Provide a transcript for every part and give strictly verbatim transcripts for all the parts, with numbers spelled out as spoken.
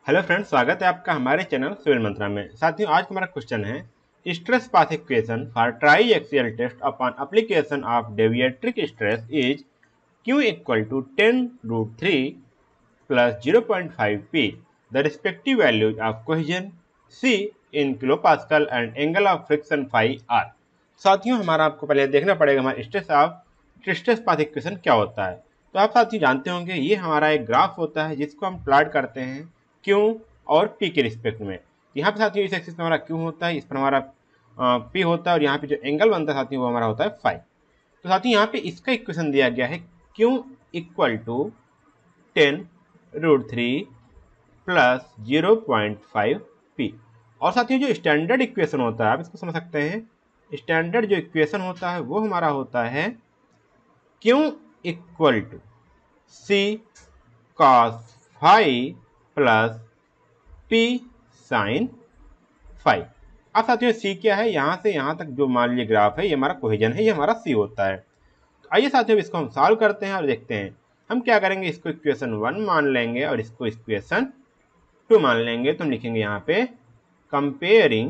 Hello friends, स्वागत है आपका हमारे चैनल सिविल मंत्रा में। साथियों, आज का हमारा क्वेश्चन है stress path equation for triaxial test upon application of deviatoric stress is Q equal to ten root three plus zero point five P the respective values of cohesion C in kilo pascal and angle of friction phi are. साथियों, हमारा आपको पहले देखना पड़ेगा हमारा stress of stress path equation क्या होता है। तो आप साथियों जानते होंगे ये हमारा एक ग्राफ होता है जिसको हम प्लॉट करते हैं क्यू और पी के रिस्पेक्ट में। यहाँ पे साथियों इस एक्सिस पे हमारा क्यू होता है, इस पर हमारा पी होता है और यहाँ पे जो एंगल बनता है साथियों वो हमारा होता है फाइव। तो साथियों यहाँ पे इसका इक्वेशन दिया गया है Q equal to ten root three plus zero point five P. और साथियों जो स्टैंडर्ड इक्वेशन होता है आप इसको समझ सकते हैं, स्टैंडर्ड जो इक्वेशन होता है वो हमारा होता है Q equal to C cos five plus P sine five. अब साथियों सी क्या है, यहाँ से यहाँ तक जो मान लीजिए ग्राफ है ये हमारा कोहेजन है, ये हमारा सी होता है। तो आइए साथियों इसको हम सॉल्व करते हैं और देखते हैं हम क्या करेंगे। इसको इक्वेशन वन मान लेंगे और इसको इक्वेशन टू मान लेंगे। तो हम लिखेंगे यहाँ पे comparing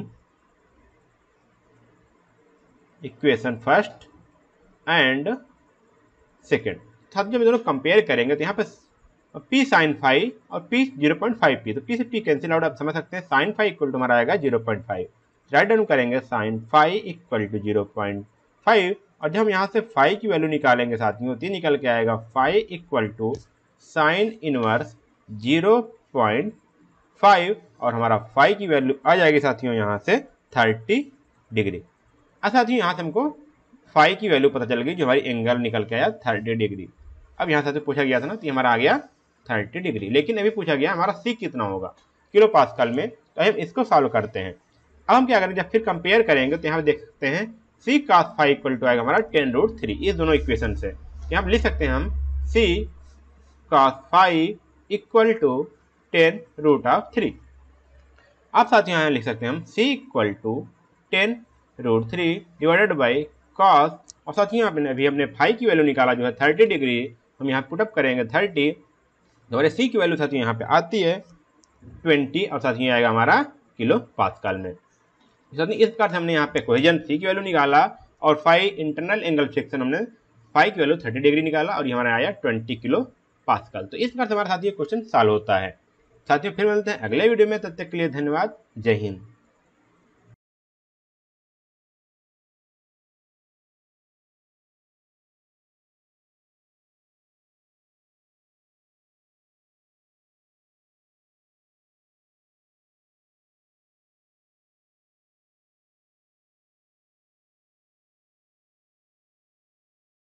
equation first and second. साथियों दोनों कंपेयर करेंगे तो यहाँ पे पी साइन फाइव और P zero point five P, तो पी से पी कैंसिल आउट, आप समझ सकते हैं साइन फाइव इक्वल टू हमारा आएगा zero point five. Right down करेंगे sine five equal to zero point five और जब हम यहाँ से फाइव की वैल्यू निकालेंगे साथियों तो निकल के आएगा five equal to sine inverse zero point five और हमारा फाइव की वैल्यू आ जाएगी साथियों यहाँ से थर्टी डिग्री। अब साथियों यहाँ से हमको फाइव की वैल्यू पता चल गई जो हमारी एंगल निकल के आया थर्टी डिग्री। अब यहाँ से पूछा गया था ना तो हमारा आ गया थर्टी डिग्री, लेकिन अभी पूछा गया हमारा सी कितना होगा किलो पास्कल में। तो हम इसको सॉल्व करते हैं। अब हम क्या करेंगे, जब फिर कंपेयर करेंगे तो यहाँ पे देख सकते हैं C cos five equal to आएगा हमारा टेन रूट थ्री, इस दोनों इक्वेशन से यहाँ पे लिख सकते हैं हम C cos five equal to ten root of three. आप साथियों यहाँ लिख सकते हैं हम C equal to ten root three divided by cos, और साथियों आपने अभी हमने फाइव की वैल्यू निकाला जो है थर्टी डिग्री, हम यहाँ पुटअप करेंगे थर्टी, हमारे सी की वैल्यू साथियों यहाँ पे आती है ट्वेंटी और साथियों आएगा हमारा किलो पास्कल में। साथियों इस प्रकार से हमने यहाँ पे कोहेजन सी की वैल्यू निकाला और फाइव इंटरनल एंगल फ्रिक्शन हमने फाइव की वैल्यू थर्टी डिग्री निकाला और ये हमारा आया ट्वेंटी किलो पास्कल। तो इस प्रकार से हमारा साथियों क्वेश्चन सॉल्व होता है। साथियों फिर मिलते हैं अगले वीडियो में, तब तक के लिए धन्यवाद, जय हिंद।